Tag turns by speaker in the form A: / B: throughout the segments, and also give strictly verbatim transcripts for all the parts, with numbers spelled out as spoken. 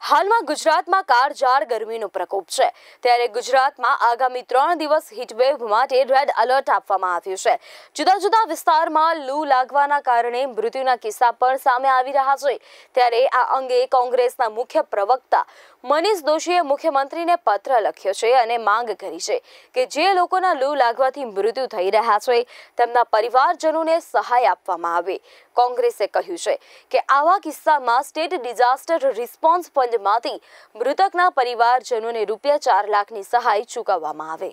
A: હાલમાં ગુજરાતમાં કાળઝાળ ગરમીનો પ્રકોપ છે ત્યારે ગુજરાતમાં આગામી ત્રણ દિવસ હીટવેવ માટે રેડ એલર્ટ આપવામાં આવ્યું છે। જુદા જુદા વિસ્તારમાં લૂ લાગવાના કારણે મૃત્યુના કિસ્સા પણ સામે આવી રહ્યા છે। ત્યારે આ અંગે કોંગ્રેસના મુખ્ય પ્રવક્તા મનીષ દોશીએ મુખ્યમંત્રીને પત્ર લખ્યો છે અને માંગ કરી છે કે જે લોકોના લૂ લાગવાથી મૃત્યુ થઈ રહ્યા છે તેમના પરિવારજનોને સહાય આપવામાં આવે। કોંગ્રેસે કહ્યું છે કે આવા કિસ્સામાં સ્ટેટ ડિઝાસ્ટર રિસ્પોન્સ ફંડમાંથી મૃતકના પરિવારજનોને રૂપિયા ચાર લાખની સહાય ચૂકવવામાં આવે।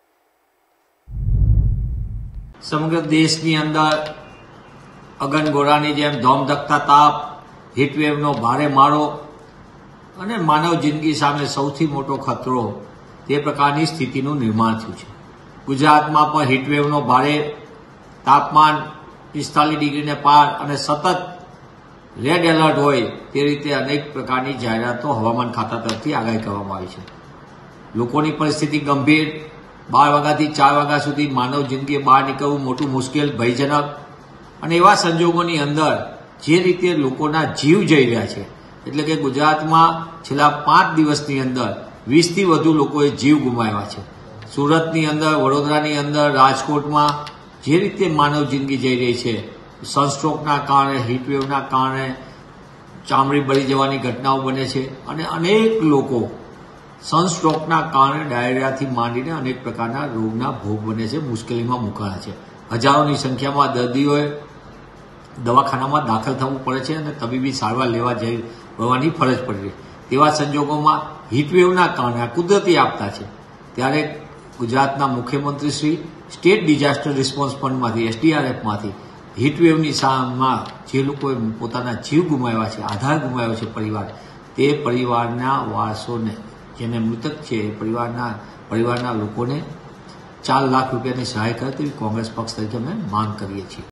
B: સમગ્ર દેશની અંદર અગનગોળાની જેમ ધોમધખતા તાપ, હીટવેવનો ભારે માળો અને માનવ જિંદગી સામે સૌથી મોટો ખતરો તે પ્રકારની સ્થિતિનું નિર્માણ થયું છે। ગુજરાતમાં પણ હીટવેવનો ભારે તાપમાન પિસ્તાલીસ ડિગ્રીને પાર અને સતત રેડ એલર્ટ હોય તે રીતે અનેક પ્રકારની જાહેરાતો હવામાન ખાતા તરફથી આગાહી કરવામાં આવી છે। લોકોની પરિસ્થિતિ ગંભીર, બાર વાગ્યાથી ચાર વાગ્યા સુધી માનવ જિંદગી બહાર નીકળવું મોટું મુશ્કેલ, ભયજનક અને એવા સંજોગોની અંદર જે રીતે લોકોના જીવ જઈ રહ્યા છે, એટલે કે ગુજરાતમાં છેલ્લા પાંચ દિવસની અંદર વીસથી વધુ લોકોએ જીવ ગુમાવ્યા છે। સુરતની અંદર, વડોદરાની અંદર, રાજકોટમાં જે રીતે માનવ જિંદગી જઈ રહી છે, સનસ્ટ્રોકના કારણે, હીટવેવના કારણે ચામડી બળી જવાની ઘટનાઓ બને છે અને અનેક લોકો સનસ્ટ્રોકના કારણે ડાયરિયાથી માંડીને અનેક પ્રકારના રોગના ભોગ બને છે, મુશ્કેલીમાં મુકાયા છે। હજારોની સંખ્યામાં દર્દીઓએ દવાખાનામાં દાખલ થવું પડે છે અને તબીબી સારવાર લેવા જઈ પડવાની ફરજ પડી રહી। તેવા સંજોગોમાં હીટવેવના કારણે આ કુદરતી આપતા છે ત્યારે ગુજરાતના મુખ્યમંત્રી શ્રી સ્ટેટ ડિઝાસ્ટર રિસ્પોન્સ ફંડમાંથી, એસડીઆરએફમાંથી હીટવેવની સામમાં જે લોકોએ પોતાના જીવ ગુમાવ્યા છે, આધાર ગુમાવ્યો છે પરિવાર, તે પરિવારના વારસોને, જેને મૃતક છે એ પરિવારના પરિવારના લોકોને ચાર લાખ રૂપિયાની સહાય કરે તેવી કોંગ્રેસ પક્ષ તરીકે અમે માંગ કરીએ છીએ।